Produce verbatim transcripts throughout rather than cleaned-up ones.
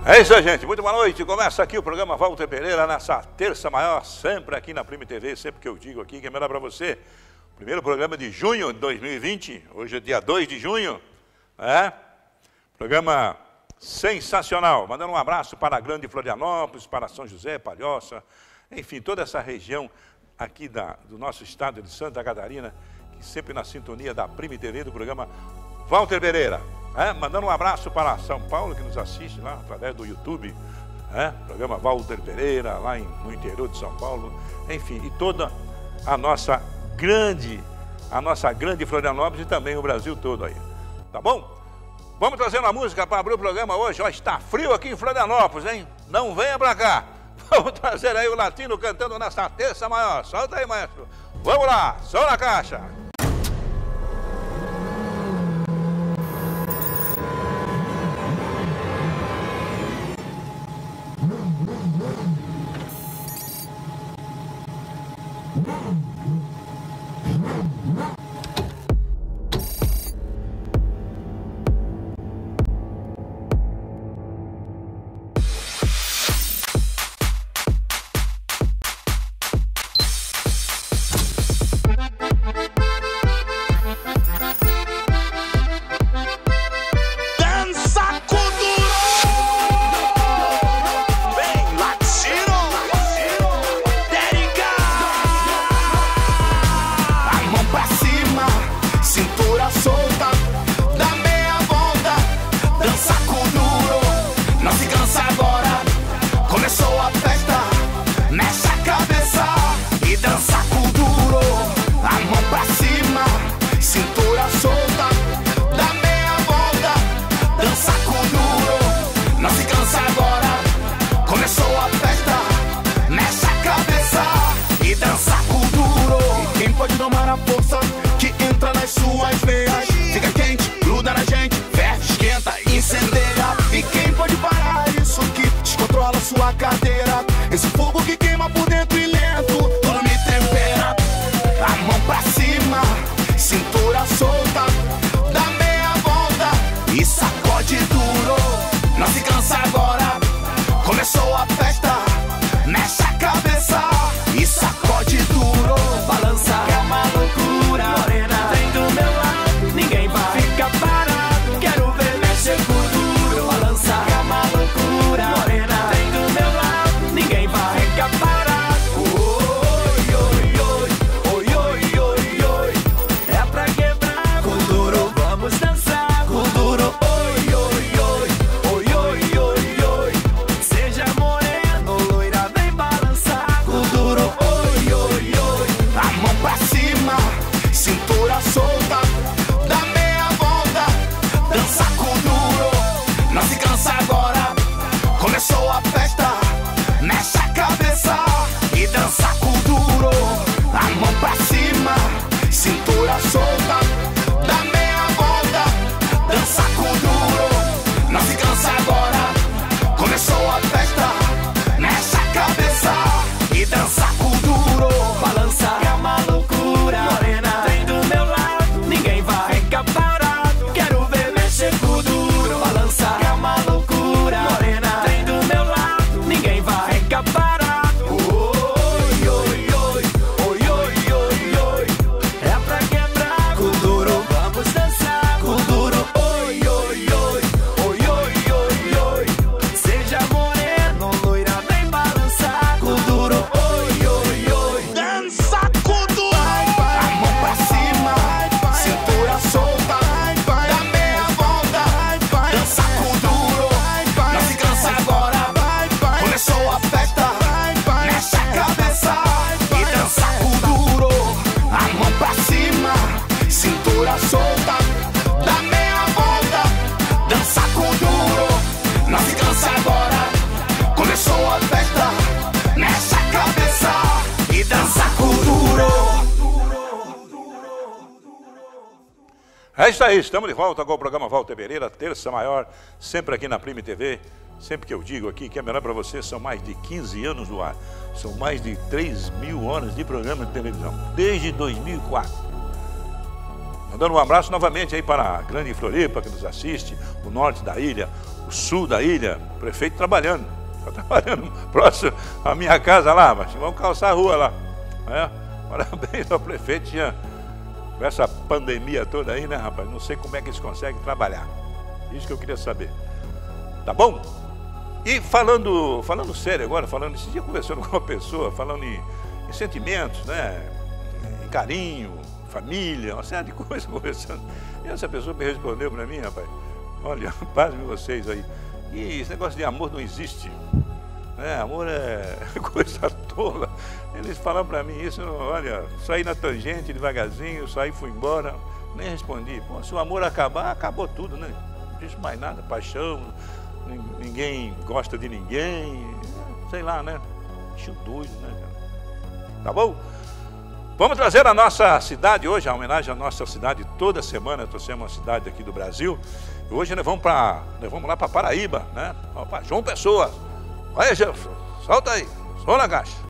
É isso aí, gente. Muito boa noite. Começa aqui o programa Walter Pereira nessa terça maior, sempre aqui na Prime T V, sempre que eu digo aqui que é melhor para você. Primeiro programa de junho de dois mil e vinte, hoje é dia dois de junho, é? Programa sensacional. Mandando um abraço para a Grande Florianópolis, para São José, Palhoça, enfim, toda essa região aqui da, do nosso estado de Santa Catarina, que sempre na sintonia da Prime T V, do programa Walter Pereira. É, mandando um abraço para São Paulo, que nos assiste lá através do YouTube, é, programa Walter Pereira, lá em, no interior de São Paulo, enfim, e toda a nossa grande, a nossa grande Florianópolis e também o Brasil todo aí, tá bom? Vamos trazer uma música para abrir o programa hoje. Ó, está frio aqui em Florianópolis, hein? Não venha para cá. Vamos trazer aí o Latino cantando nessa terça maior. Solta aí, maestro. Vamos lá, só na caixa. Esse fogo que queima por dentro e lento, tudo me tempera. A mão pra cima, cintura solta, dá meia volta e sacode duro. Não se cansa agora, começou a festa. Mexe a cabeça e sacode duro. Balança, é uma loucura. Morena, vem do meu lado, ninguém vai ficar parado. Quero ver mexer por duro. Balança, é uma loucura. Morena, vem do meu lado, ninguém vai ficar parado. Oi, oi, oi, oi, oi, oi, oi. É pra quebrar com duro, vamos dançar com duro. Oi, oi, oi, oi, oi, oi, oi. Seja moreno, loira, vem balançar com duro. Oi, oi, oi. A mão pra cima, cintura solta, dá meia volta, dança com duro. Não se cansa agora, começou a festa. Mexe a cabeça e dança com duro. A mão pra cima, cintura solta, dá meia volta, dança com duro. Não se cansa agora, começou a festa. Mexe a cabeça e dança com duro. Balança, é uma loucura. Morena, vem do meu lado, ninguém vai ficar parado. Quero ver mexer com duro. Balança, é uma loucura. Morena, vem do meu lado, ninguém vai ficar parado. Oi, oi, oi, oi, oi, oi, oi. É pra quebrar com duro, vamos dançar com duro. Oi, oi, oi, oi, oi, oi, oi. Seja moreno, loira, vem balançar com duro. Oi, oi, oi, dança com duro. A mão pra cima, cintura solta, dá meia volta, dança com duro. Não se cansa agora, começou a festa. Mexe a cabeça e dança com duro. A mão pra cima, cintura solta, dá meia volta, dança com duro. Não se cansa agora, começou a festa. Mexe a cabeça e dança com duro. É isso aí, estamos de volta com o programa Walter Pereira, terça maior, sempre aqui na Prime T V. Sempre que eu digo aqui que é melhor para você, são mais de quinze anos no ar. São mais de três mil horas de programa de televisão, desde dois mil e quatro. Mandando um abraço novamente aí para a Grande Floripa, que nos assiste, o norte da ilha, o sul da ilha, o prefeito trabalhando, está trabalhando próximo à minha casa lá, mas vamos calçar a rua lá. É, parabéns ao prefeito, tinha, com essa pandemia toda aí, né, rapaz? Não sei como é que eles conseguem trabalhar. Isso que eu queria saber. Tá bom? E falando, falando sério agora, falando, esse dia conversando com uma pessoa, falando em, em sentimentos, né? Em carinho, família, uma série de coisas conversando. E essa pessoa me respondeu para mim, rapaz, olha, pasmem vocês aí, e esse negócio de amor não existe. É, amor é coisa tola. Eles falaram para mim isso, olha, saí na tangente devagarzinho, saí, fui embora, nem respondi. Pô, se o amor acabar, acabou tudo, né? Não existe mais nada, paixão, ninguém gosta de ninguém, sei lá, né? Bicho doido, né, cara? Tá bom? Vamos trazer a nossa cidade hoje, a homenagem à nossa cidade toda semana, trouxemos uma cidade aqui do Brasil. E hoje nós vamos, pra, nós vamos lá para Paraíba, né? Vamos para João Pessoa. Olha, Jefferson, solta aí, som na caixa.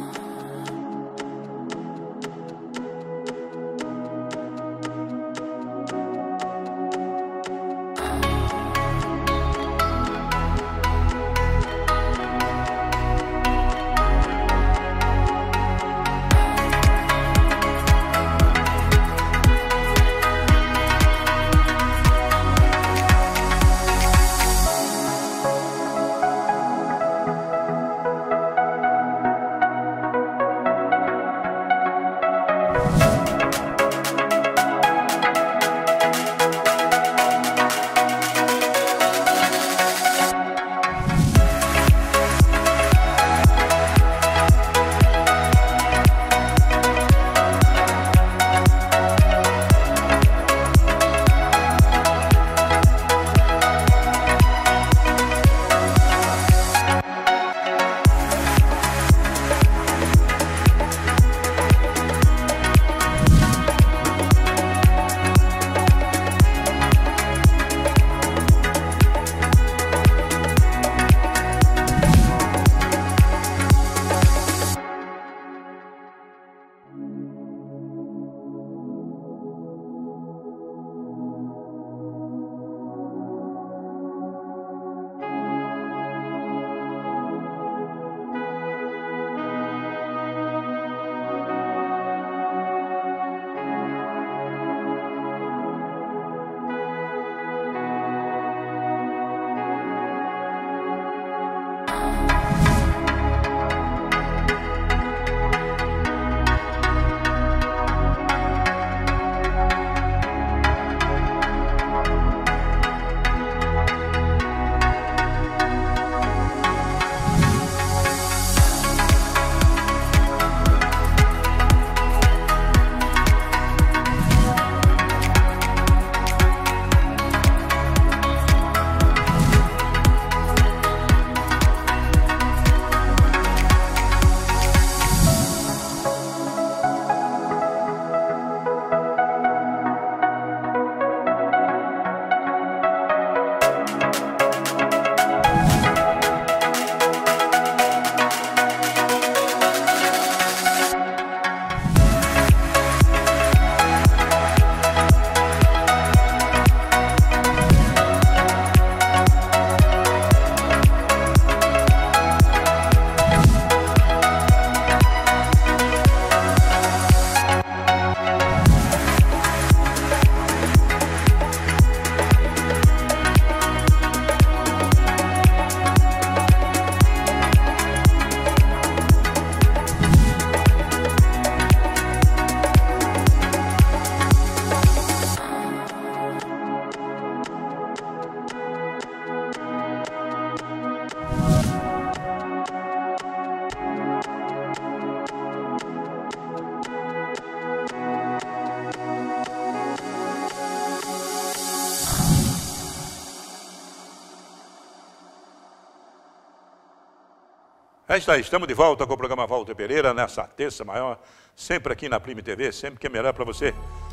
É isso aí, estamos de volta com o programa Walter Pereira, nessa terça maior, sempre aqui na Prime T V, sempre que é melhor para você.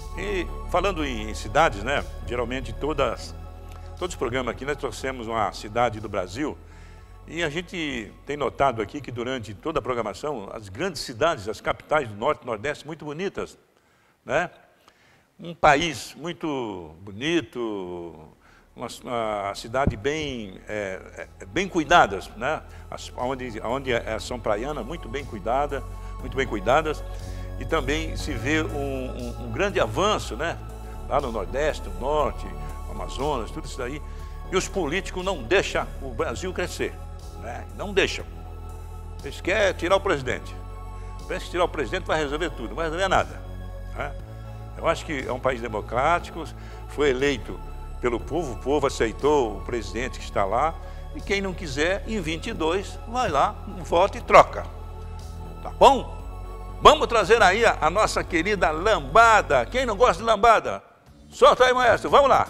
E falando em cidades, né, geralmente todas, todos os programas aqui nós trouxemos uma cidade do Brasil, e a gente tem notado aqui que durante toda a programação, as grandes cidades, as capitais do Norte e Nordeste, muito bonitas, né? Um país muito bonito, uma, uma cidade bem, é, é, bem cuidadas, né? As, onde, onde é, são praianas, muito bem cuidada, muito bem cuidadas. E também se vê um, um, um grande avanço, né? Lá no Nordeste, no Norte, no Amazonas, tudo isso daí. E os políticos não deixam o Brasil crescer, né? Não deixam. Eles querem tirar o presidente. Pensa que tirar o presidente vai resolver tudo, não vai resolver nada, né? Eu acho que é um país democrático, foi eleito pelo povo, o povo aceitou o presidente que está lá, e quem não quiser, em vinte e dois, vai lá, vota e troca. Tá bom? Vamos trazer aí a, a nossa querida lambada. Quem não gosta de lambada? Solta aí, maestro, vamos lá.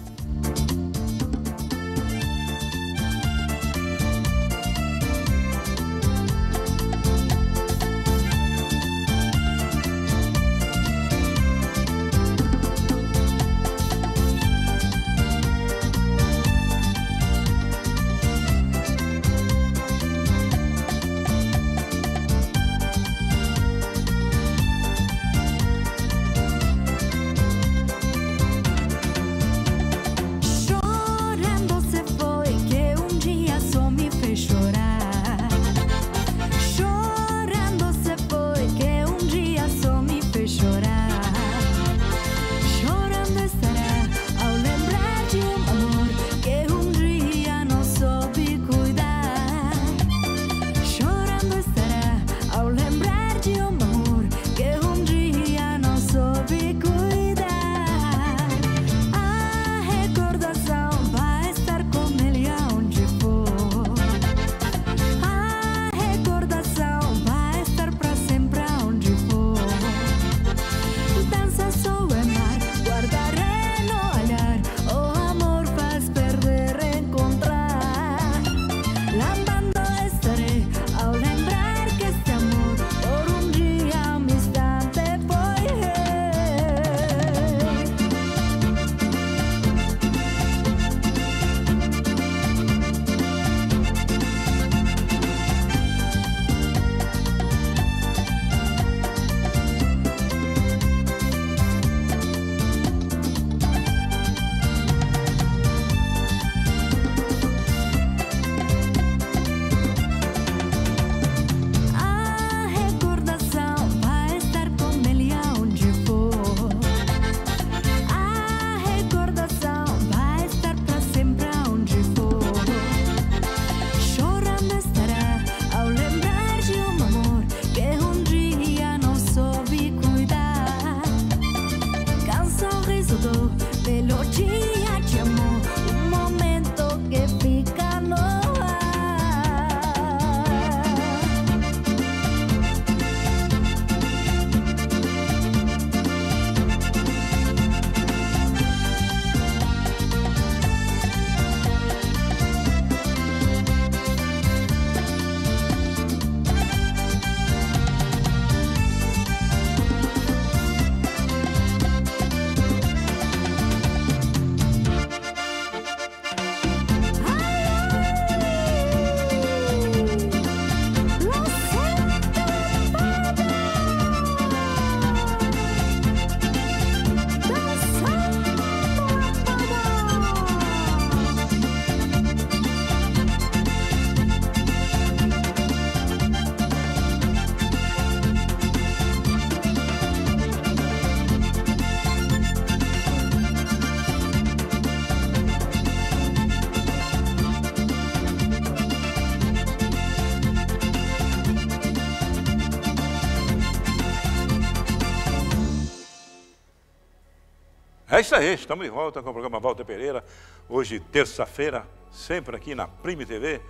É isso aí, estamos de volta com o programa Walter Pereira, hoje terça-feira, sempre aqui na Prime T V,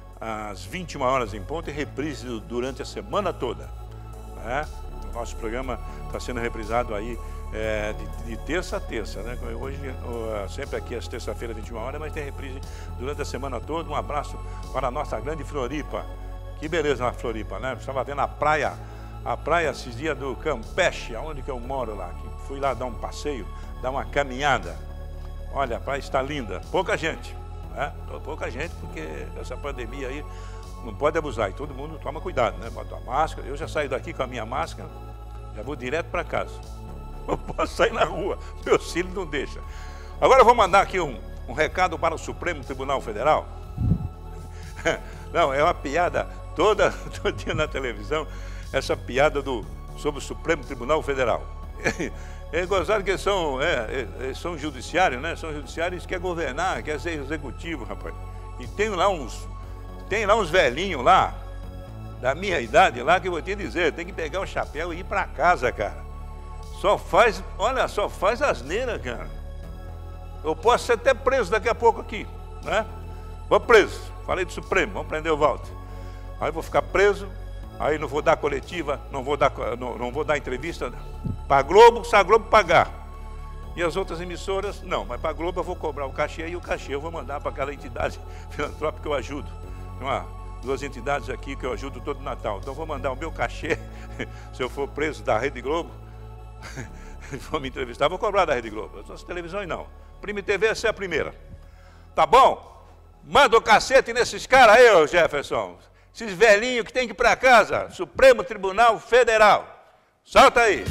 às vinte e uma horas em ponto e reprise durante a semana toda, né? O nosso programa está sendo reprisado aí é, de, de terça a terça, né? Hoje, sempre aqui às terça-feiras, vinte e uma horas, mas tem reprise durante a semana toda. Um abraço para a nossa grande Floripa. Que beleza na Floripa, né? Estava vendo a praia, a praia esses dias do Campeche, onde que eu moro lá, que fui lá dar um passeio, dar uma caminhada. Olha, a praia está linda, pouca gente, né? Pouca gente, porque essa pandemia aí não pode abusar, e todo mundo toma cuidado, né? Bota a máscara. Eu já saio daqui com a minha máscara, já vou direto para casa. Não posso sair na rua, meu filho não deixa. Agora eu vou mandar aqui um, um recado para o Supremo Tribunal Federal. Não, é uma piada toda, todo dia na televisão, essa piada do, sobre o Supremo Tribunal Federal. É gozado que eles são, é, eles são judiciários, né? São judiciários que querem governar, querem ser executivo, rapaz. E tem lá uns, tem lá uns velhinhos lá, da minha idade lá, que eu vou te dizer, tem que pegar o chapéu e ir para casa, cara. Só faz, olha, só faz asneira, cara. Eu posso ser até preso daqui a pouco aqui, né? Vou preso, falei do Supremo, vamos prender o Walter. Aí vou ficar preso, aí não vou dar coletiva, não vou dar, não, não vou dar entrevista para a Globo, se a Globo pagar. E as outras emissoras, não, mas para a Globo eu vou cobrar o cachê e o cachê eu vou mandar para aquela entidade filantrópica que eu ajudo. Tem uma, duas entidades aqui que eu ajudo todo Natal. Então eu vou mandar o meu cachê, se eu for preso da Rede Globo, vou me entrevistar, vou cobrar da Rede Globo. As outras televisões não. Prime T V, essa é a primeira. Tá bom? Manda o cacete nesses caras aí, ô Jefferson. Esses velhinhos que tem que ir para casa. Supremo Tribunal Federal. Solta aí.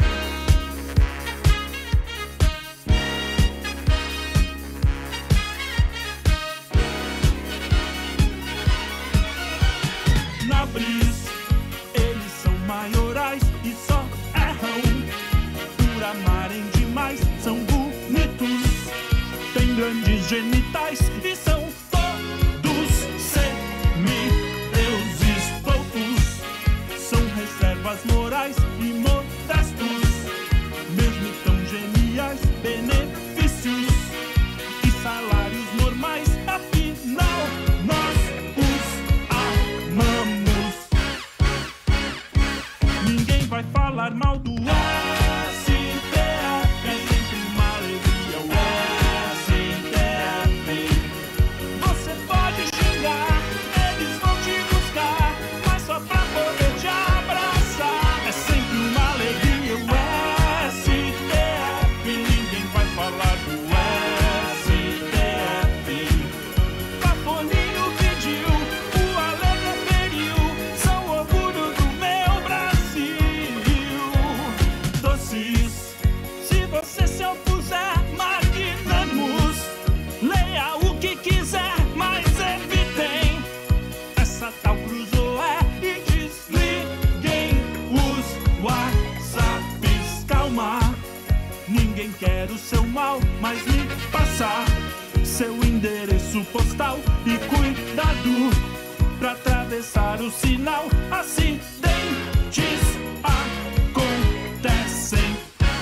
Na Bris, eles são maiorais e só erram por amarem demais. São bonitos, têm grandes genitais e são todos semideuses loucos. São reservas morais e modestos, mesmo tão geniais, benefícios e salários normais. Afinal, nós os amamos. Ninguém vai falar mal do S T F, é sempre uma alegria o S T F. Você pode xingar, eles vão te buscar, mas só pra poder te abraçar. É sempre uma alegria o S T F. Ninguém vai falar do S T F. Papolinho pediu, o Alegre feriu, são o orgulho do meu Brasil. Doces, se você se opuser, magnânimos, leia o que quiser, mas evitem essa tal cruzoé e desliguem os WhatsApps. Calma, ninguém quer o seu mal, mas me passa seu endereço postal e cuidado pra atravessar o sinal. Acidentes acontecem.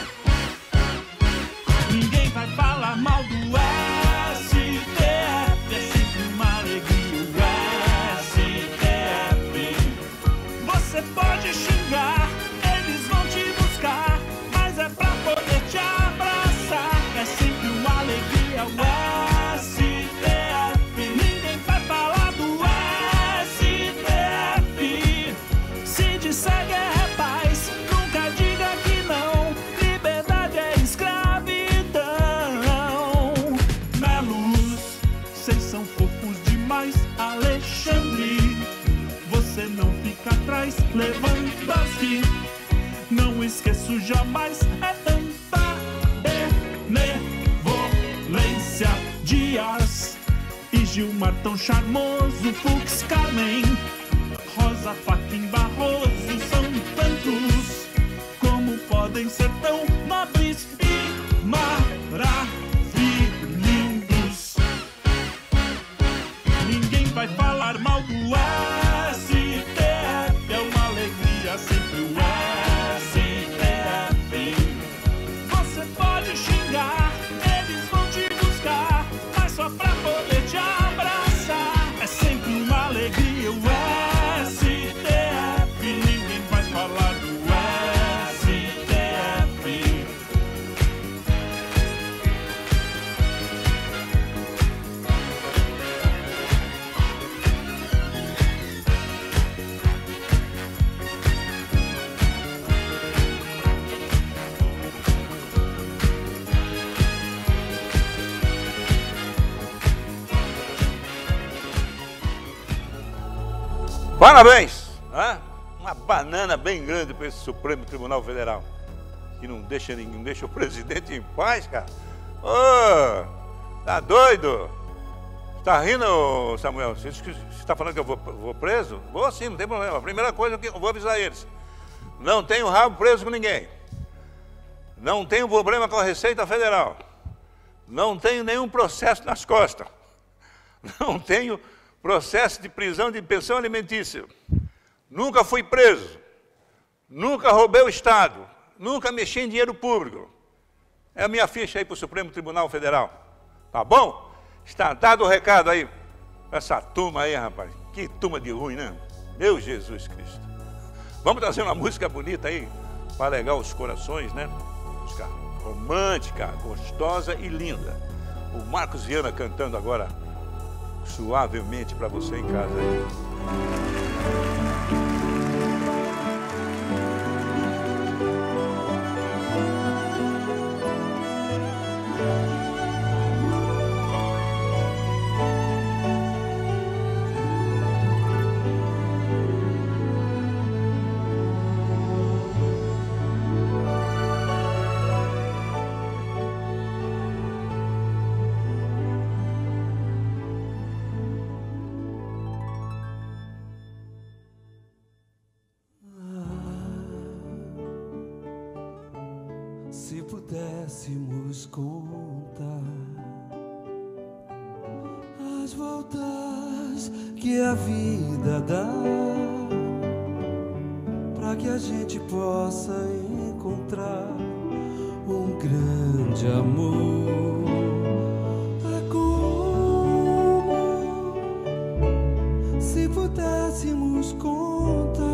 Ninguém vai falar mal do S T F, é sempre uma alegria o S T F. Você pode xingar, eles vão te buscar, mas é pra poder te abraçar. É sempre uma alegria o S T F. Ninguém vai falar do S T F. Se disser que é paz, nunca diga que não. Liberdade é escravidão. Melos, vocês são fofos demais. Alexandre, você não fica atrás. Lewandowski, não esqueço jamais. É tanta benevolência. Dias e Gilmar tão charmoso. Fux, Carmen, Rosa, Faquin, Barroso. São tantos, como podem ser tão nobres e maravilhosos. Ninguém vai falar mal do S T F, é uma alegria sempre o S T F. Você pode xingar, eles vão te buscar, mas só pra poder te abraçar. É sempre uma alegria o S T F. Ninguém vai falar do S T F. Parabéns! Hã? Uma banana bem grande para esse Supremo Tribunal Federal, que não deixa ninguém, não deixa o presidente em paz, cara. Ô, Tá doido? Tá rindo, Samuel? Você está falando que eu vou, vou preso? Vou sim, não tem problema. A primeira coisa que eu vou avisar eles. Não tenho rabo preso com ninguém. Não tenho problema com a Receita Federal. Não tenho nenhum processo nas costas. Não tenho processo de prisão de pensão alimentícia. Nunca fui preso. Nunca roubei o Estado. Nunca mexi em dinheiro público. É a minha ficha aí para o Supremo Tribunal Federal. Tá bom? Está dado o recado aí para essa turma aí, rapaz. Que turma de ruim, né? Meu Jesus Cristo. Vamos trazer uma música bonita aí para alegar os corações, né? Música romântica, gostosa e linda. O Marcos Viana cantando agora suavemente para você em casa aí. Se pudéssemos contar as voltas que a vida dá, para que a gente possa encontrar um grande amor. É como se pudéssemos contar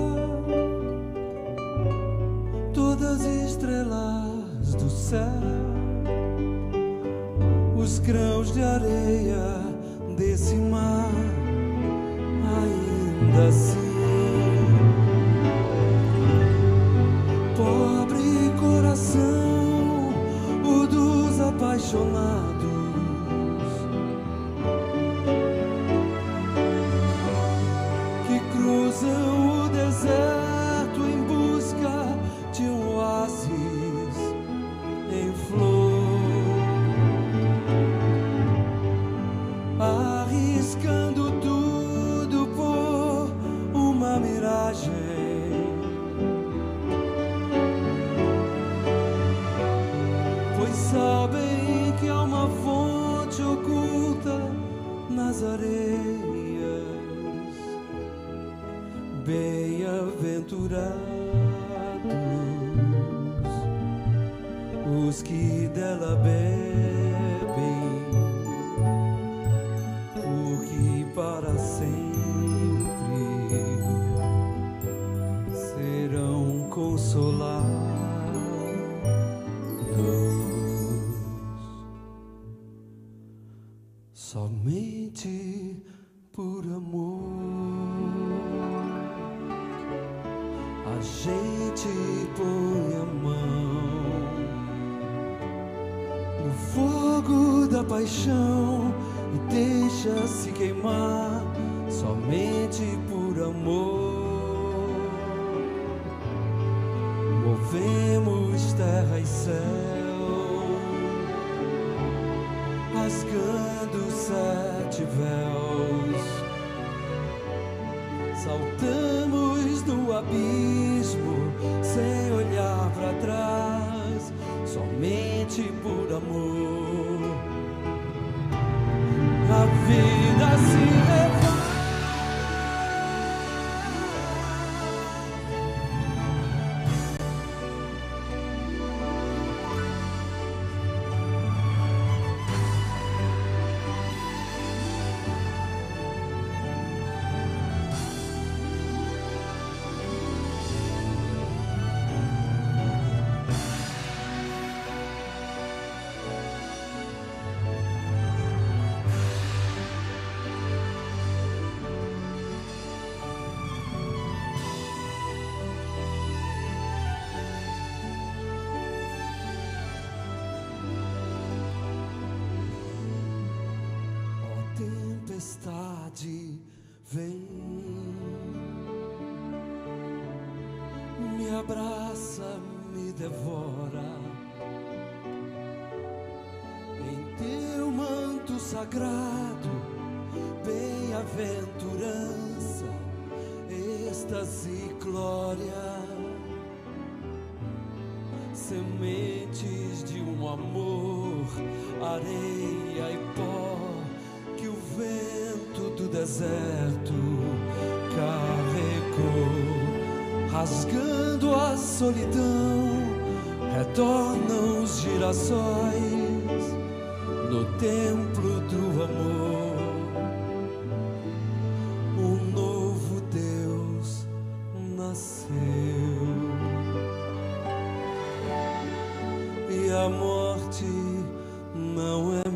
todas as estrelas do céu, os grãos de areia desse mar. Ainda assim, pobre coração, o dos apaixonados, que cruzam o deserto em busca de um oásis em flor, arriscando tudo por uma miragem, pois sabem que há uma fonte oculta nas areias. Bem-aventurados os que dela bebem, porque para sempre serão consolados. Somente por amor a gente põe a mão no fogo da paixão e deixa-se queimar. Somente por amor movemos terra e céu, rasgando sete véus, saltamos no abismo sem olhar para trás. Somente por amor a vida se leva. Tempestade vem, me abraça, me devora, em teu manto sagrado, bem-aventurança, êxtase e glória, sementes de um amor, areia e pó, que o vento do deserto carregou, rasgando a solidão, retornam os girassóis no templo do amor. Um novo Deus nasceu e a morte não é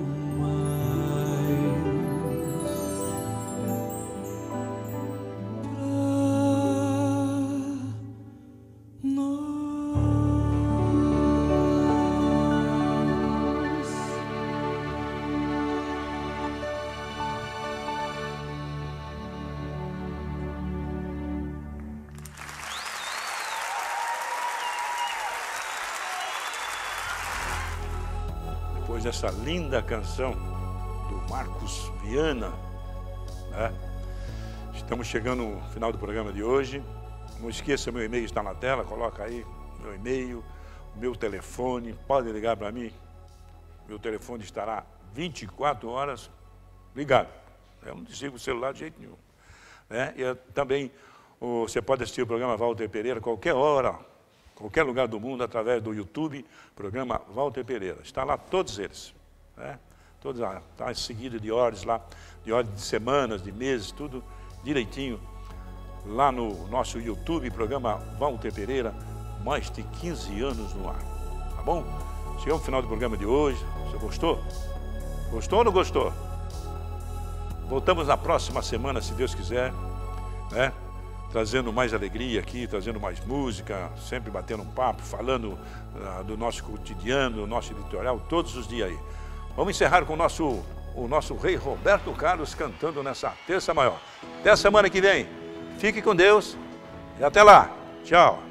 essa linda canção do Marcos Viana, né? Estamos chegando no final do programa de hoje. Não esqueça, meu e-mail está na tela, coloca aí meu e-mail, meu telefone, pode ligar para mim. Meu telefone estará vinte e quatro horas ligado. Eu não desligo o celular de jeito nenhum, né? E eu, também o, você pode assistir o programa Walter Pereira qualquer hora, qualquer lugar do mundo, através do YouTube, programa Walter Pereira. Está lá todos eles, né? Todos lá, está seguido de horas lá, de horas de semanas, de meses, tudo direitinho, lá no nosso YouTube, programa Walter Pereira, mais de quinze anos no ar, tá bom? Chegamos ao final do programa de hoje. Você gostou? Gostou ou não gostou? Voltamos na próxima semana, se Deus quiser, né? Trazendo mais alegria aqui, trazendo mais música, sempre batendo um papo, falando uh, do nosso cotidiano, do nosso editorial, todos os dias aí. Vamos encerrar com o nosso, o nosso rei Roberto Carlos cantando nessa terça maior. Até a semana que vem. Fique com Deus e até lá. Tchau.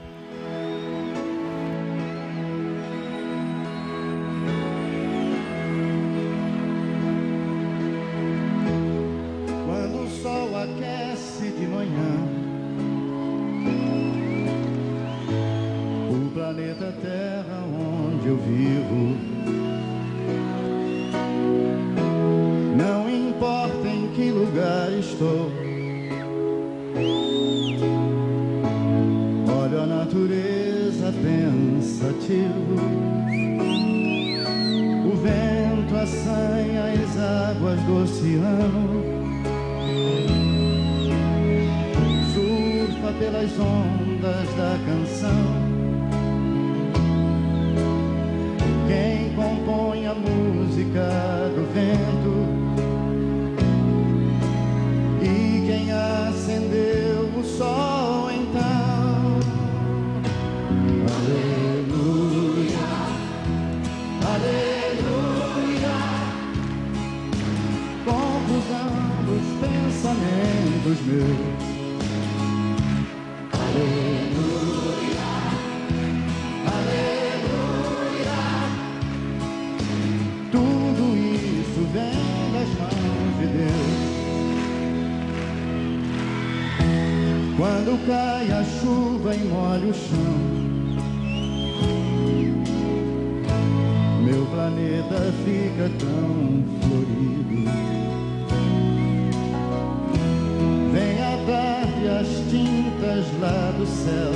Quando o sol aquece de manhã, o planeta Terra onde eu vivo, não importa em que lugar estou, olho a natureza pensativo, o vento assanha as águas do oceano, surfa pelas ondas da canção. Quem compõe a música do vento e quem acendeu o sol então. Aleluia, aleluia, confusão dos pensamentos meus. Aleluia, aleluia, tudo isso vem das mãos de Deus. Quando cai a chuva e molha o chão, meu planeta fica tão florido. Vem a tarde, as tintas lá do céu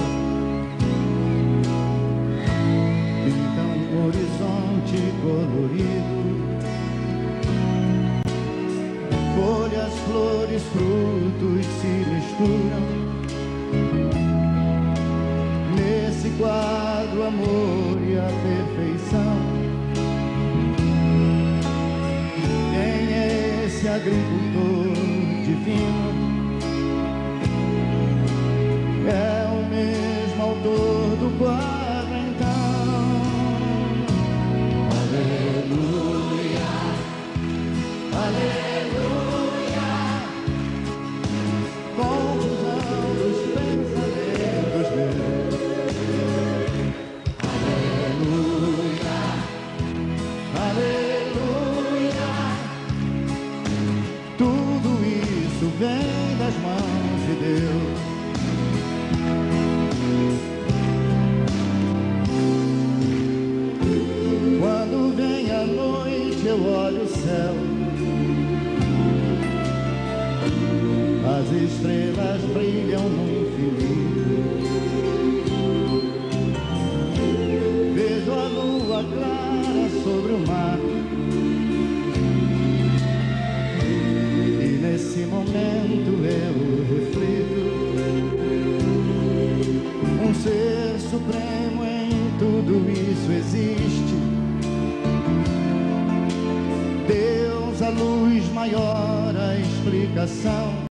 pintam um horizonte colorido. Folhas, flores, frutos se misturam nesse quadro, amor e a perfeição. Quem é esse agricultor divino? É o mesmo autor do quadro, então. Aleluia, aleluia, confusão dos pensamentos meus. Aleluia, aleluia, tudo isso existe. Deus, a luz maior, a explicação.